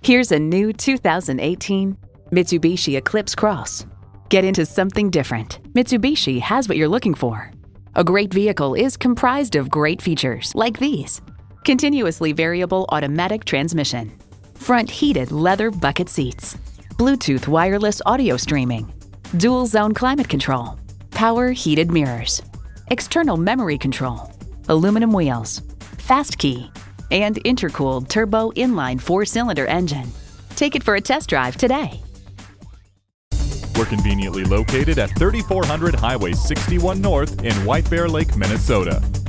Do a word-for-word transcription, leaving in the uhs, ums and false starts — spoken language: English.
Here's a new two thousand eighteen Mitsubishi Eclipse Cross. Get into something different. Mitsubishi has what you're looking for. A great vehicle is comprised of great features like these: continuously variable automatic transmission, front heated leather bucket seats, Bluetooth wireless audio streaming, dual zone climate control, power heated mirrors, external memory control, aluminum wheels, fast key, and intercooled turbo inline four-cylinder engine. Take it for a test drive today. We're conveniently located at thirty-four hundred Highway sixty-one North in White Bear Lake, Minnesota.